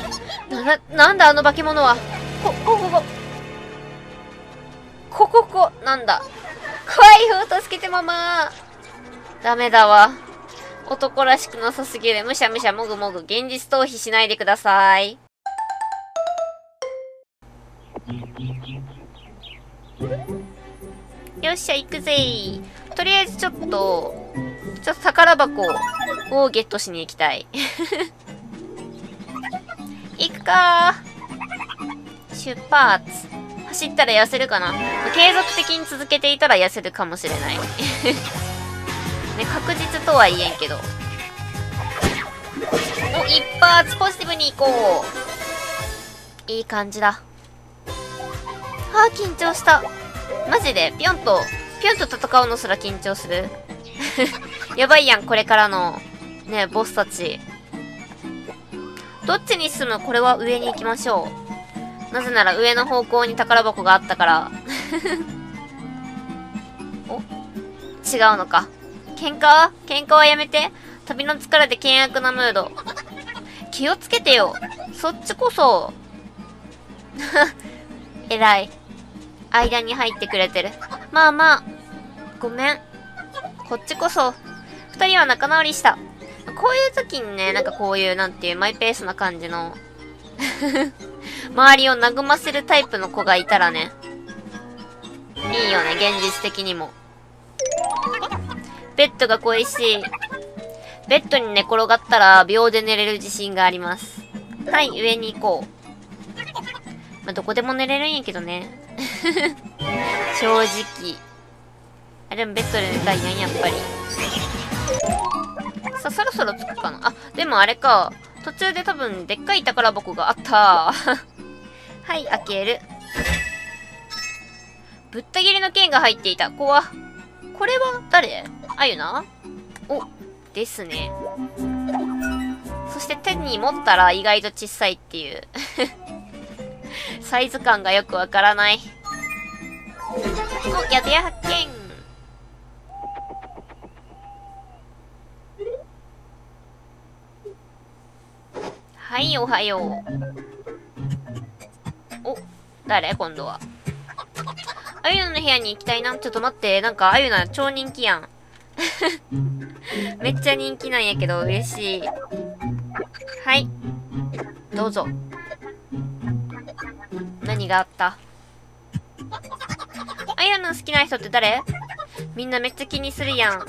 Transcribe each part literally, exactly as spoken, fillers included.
な、な、なんだあの化け物は。こ、こ、こ、こ。こ、こ、こ、なんだ。怖いよ、助けてママ。ダメだわ。男らしくなさすぎる。むしゃむしゃもぐもぐ。現実逃避しないでください。よっしゃ、行くぜー。とりあえずちょっと、ちょっと宝箱をゲットしに行きたい。行くかー。出発。走ったら痩せるかな。継続的に続けていたら痩せるかもしれない。ね、確実とは言えんけど。お、一発ポジティブに行こう。いい感じだ。あー、緊張した。マジで、ぴょんと、ぴょんと戦うのすら緊張する。やばいやん、これからの、ね、ボスたち。どっちに進む？これは上に行きましょう。なぜなら上の方向に宝箱があったから。お？違うのか。喧嘩？喧嘩はやめて。旅の疲れで険悪なムード。気をつけてよ。そっちこそ。偉い。間に入ってくれてる。まあまあ。ごめん。こっちこそ。二人は仲直りした。こういう時にね、なんかこういう、なんていう、マイペースな感じの、周りを和ませるタイプの子がいたらね、いいよね、現実的にも。ベッドが恋しい。ベッドに寝転がったら秒で寝れる自信があります。はい、上に行こう。まあ、どこでも寝れるんやけどね。正直。あ、でもベッドで寝たいやん、やっぱり。さ、そろそろ着くかなあ、でもあれか。途中で多分、でっかい宝箱があった。はい、開ける。ぶった切りの剣が入っていた。怖。これは誰？あゆな？お、ですね。そして手に持ったら意外と小さいっていう。サイズ感がよくわからない。お、宿屋発見。はい、おはよう。お、誰今度は。あゆなの部屋に行きたいな。ちょっと待って。なんか、あゆな超人気やん。めっちゃ人気なんやけど、嬉しい。はい。どうぞ。何があった？あゆなの好きな人って誰？みんなめっちゃ気にするやん。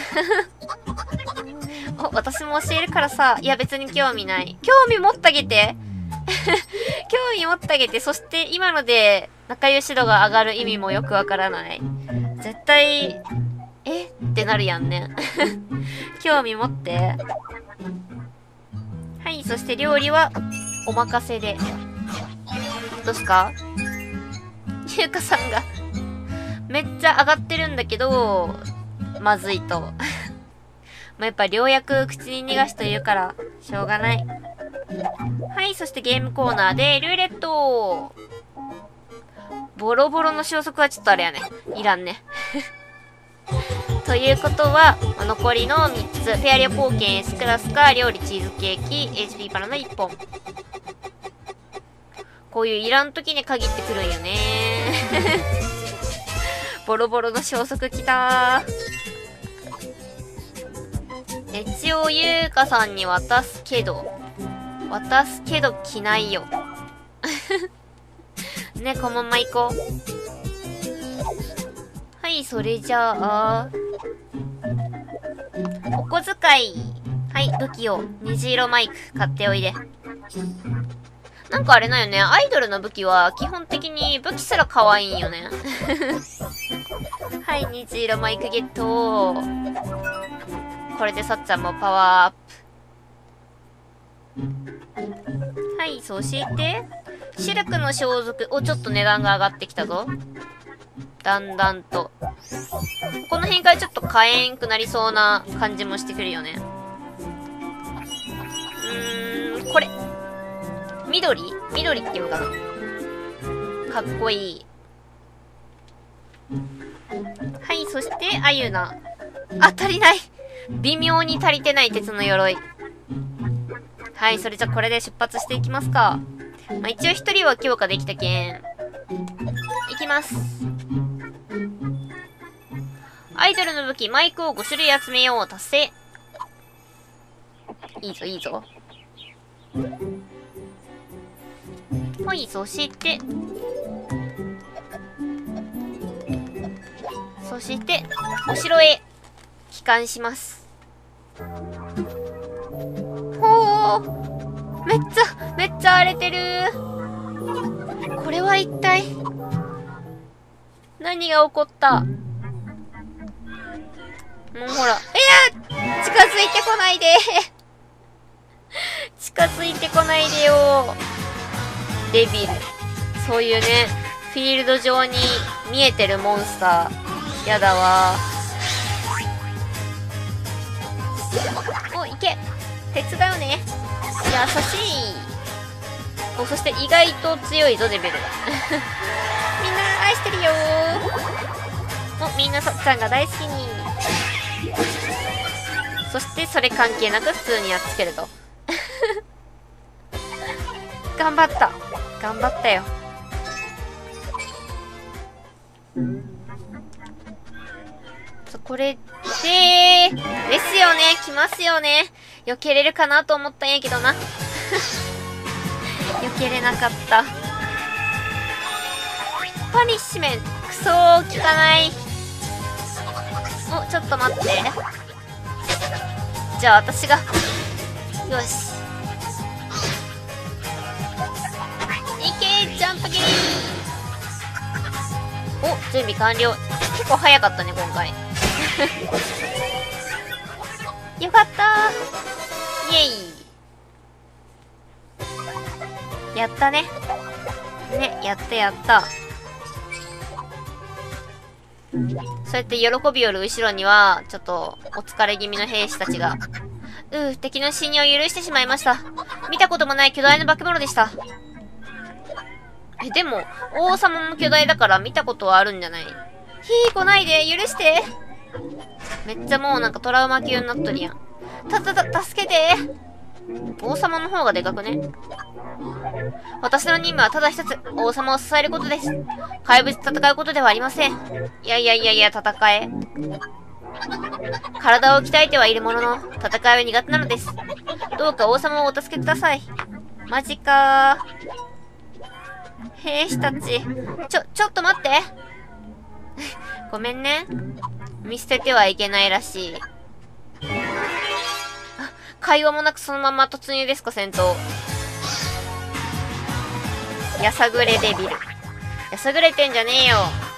お、私も教えるからさ。いや別に興味ない。興味持ってあげて。興味持ってあげて。そして今ので仲良し度が上がる意味もよくわからない。絶対、えってなるやんね。興味持って。はい、そして料理はお任せで。どうすか？ゆうかさんがめっちゃ上がってるんだけど、まずいと。まあ、やっぱ良薬口に逃がしと言うから、しょうがない。はい、そしてゲームコーナーで、ルーレット。ボロボロの消息はちょっとあれやね。いらんね。ということは、残りのみっつ。フェアリア冒険 S クラスか、料理チーズケーキ、エイチピー パラのいっぽん。こういういらん時に限ってくるんよね。ボロボロの消息きたー。一応ゆうかさんに渡すけど、渡すけど着ないよ。ね、このまま行こう。はい、それじゃあ、お小遣い。はい、武器を、虹色マイク買っておいで。なんかあれだよね、アイドルの武器は基本的に武器すら可愛いんよね。はい、虹色マイクゲット。これでさっちゃんもパワーアップ。はい、そして、シルクの装束。お、ちょっと値段が上がってきたぞ。だんだんと。この辺からちょっと買えんくなりそうな感じもしてくるよね。うーん、これ。緑？緑っていうのかな。かっこいい。はい、そして、あゆな。あ、足りない。微妙に足りてない鉄の鎧。 はい、それじゃこれで出発していきますか。まあ、一応一人は強化できたけん。いきます。アイドルの武器、マイクをご種類集めよう。達成。いいぞ、いいぞ。はい、そして、そして、お城へ帰還します。ほー、めっちゃ、めっちゃ荒れてる。これは一体、何が起こった？もうほら、いや、近づいてこないで。近づいてこないでよ。デビル。そういうね、フィールド上に見えてるモンスター。やだわ。お、いけ。手伝うね。優しい。お、そして意外と強いぞ、デビル。みんな愛してるよー。お、みんなさっちゃんが大好きに。そしてそれ関係なく普通にやっつけると。頑張った。頑張ったよ。これで、ですよね。来ますよね。避けれるかなと思ったんやけどな。避けれなかった。パニッシュメント。くそー、効かない。お、ちょっと待って。じゃあ私が。よし。いけー、ジャンプゲリー。お、準備完了。結構早かったね、今回。よかったー。イエイ。やったね。ね、やったやった。そうやって喜びよる後ろには、ちょっと、お疲れ気味の兵士たちが。うぅ、敵の侵入を許してしまいました。見たこともない巨大な化け物でした。え、でも、王様も巨大だから見たことはあるんじゃない？ひー、来ないで、許して。めっちゃもうなんかトラウマ級になっとるやん。たたた、助けて。王様の方がでかくね？私の任務はただ一つ、王様を支えることです。怪物と戦うことではありません。いやいやいやいや、戦え。体を鍛えてはいるものの、戦いは苦手なのです。どうか王様をお助けください。マジかー。兵士たち、ちょ、ちょっと待って。ごめんね。見捨ててはいけないらしい。あ、会話もなくそのまま突入ですか、戦闘。やさぐれデビル。やさぐれてんじゃねえよ。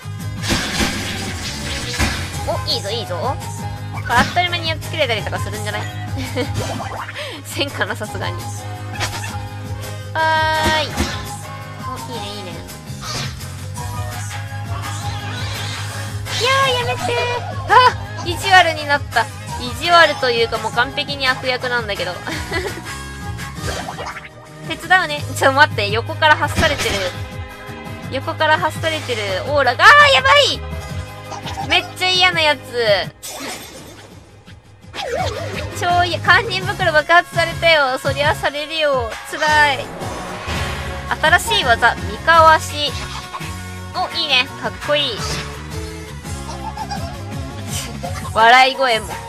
お、いいぞいいぞ。これあっという間にやっつけれたりとかするんじゃない？せんかな、さすがに。はーい。お、いいねいいね。いやー、やめてー。あ、意地悪になった。意地悪というかもう完璧に悪役なんだけど。手伝うね。ちょっと待って、横から発されてる。横から発されてるオーラが、あー、やばい。めっちゃ嫌なやつ。超嫌。堪忍袋爆発されたよ。そりゃされるよ。つらい。新しい技、三かわし。お、いいね。かっこいい。笑い声も。ど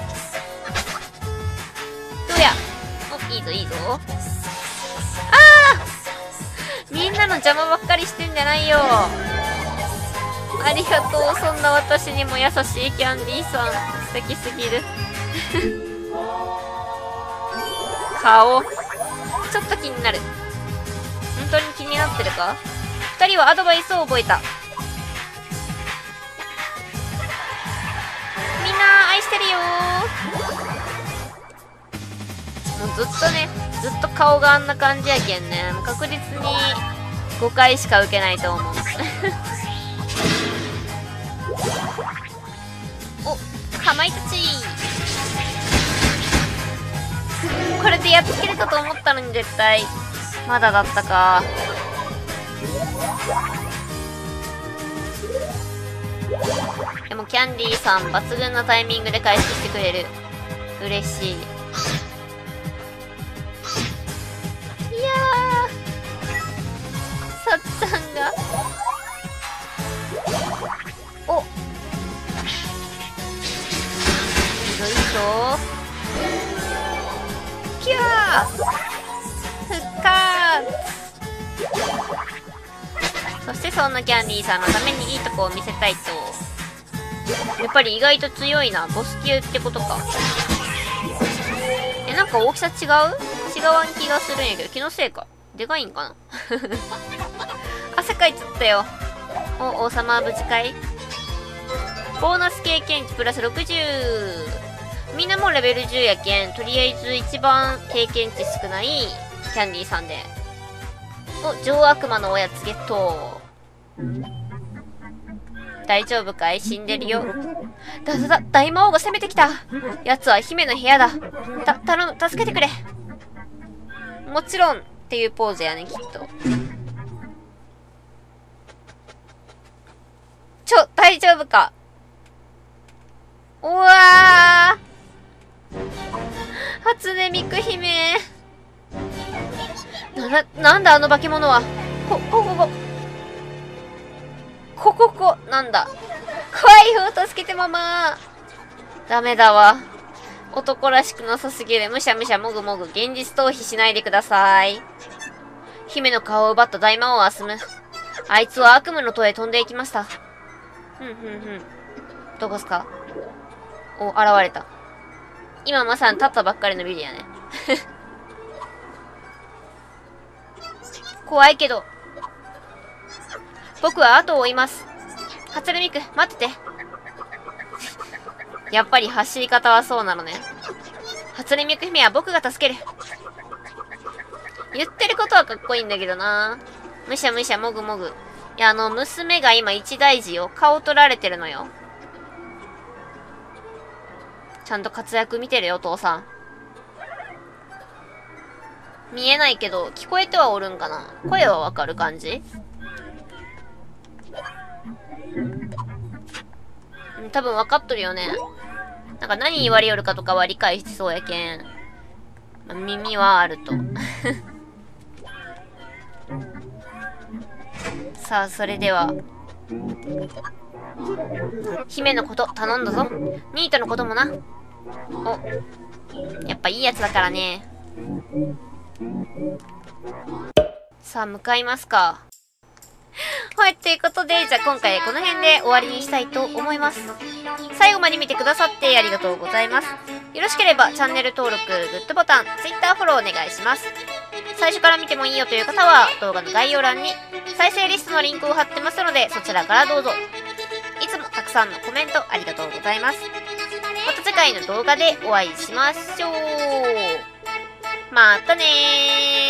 うや。お、いいぞいいぞ。あー、みんなの邪魔ばっかりしてんじゃないよ。ありがとう。そんな私にも優しいキャンディーさん。素敵すぎる。顔。ちょっと気になる。本当に気になってるか？二人はアドバイスを覚えた。みんな愛してるよー。もうずっとね、ずっと顔があんな感じやけんね。確実にごかいしか受けないと思う。お、かまいたちこれでやっつけれたと思ったのに絶対。まだだったか。でもキャンディーさん抜群なタイミングで回復してくれる。嬉しい。 あ復活。そしてそんなキャンディーさんのためにいいとこを見せたいと。やっぱり意外と強いな。ボス級ってことか。え、なんか大きさ違う違わん気がするんやけど、気のせいか。でかいんかな汗かいちゃったよ。お、王様無事かい。ボーナス経験値プラスろくじゅう。みんなもうレベルじゅうやけん、とりあえず一番経験値少ないキャンディーさんで。お、上悪魔のおやつゲット。大丈夫かい？死んでるよ。だだだ、大魔王が攻めてきた。奴は姫の部屋だ。た、頼む、助けてくれ。もちろんっていうポーズやね、きっと。ちょ、大丈夫か？うわー。初音ミク姫。な、な、なんだあの化け物は。こ、こ、こ、こ。こここ、なんだ。怖いよ、助けてママ。ダメだわ。男らしくなさすぎる。むしゃむしゃもぐもぐ。現実逃避しないでください。姫の顔を奪った大魔王アスム。あいつは悪夢の塔へ飛んでいきました。ふんふんふん。どこっすか？お、現れた。今まさに立ったばっかりのビリやね。怖いけど。僕は後を追います。初音ミク、待ってて。やっぱり走り方はそうなのね。初音ミク姫は僕が助ける。言ってることはかっこいいんだけどな。むしゃむしゃもぐもぐ。いや、あの、娘が今一大事よ。顔取られてるのよ。ちゃんと活躍見てるよ、お父さん。見えないけど、聞こえてはおるんかな？声はわかる感じ？うん、多分わかっとるよね。なんか何言われよるかとかは理解してそうやけん。まあ、耳はあると。さあ、それでは。姫のこと頼んだぞ。ニートのこともな。お。やっぱいいやつだからね。さあ、向かいますか。はい、ということで、じゃあ今回この辺で終わりにしたいと思います。最後まで見てくださってありがとうございます。よろしければチャンネル登録、グッドボタン、Twitter フォローお願いします。最初から見てもいいよという方は動画の概要欄に再生リストのリンクを貼ってますのでそちらからどうぞ。いつもたくさんのコメントありがとうございます。また次回の動画でお会いしましょう。またねー。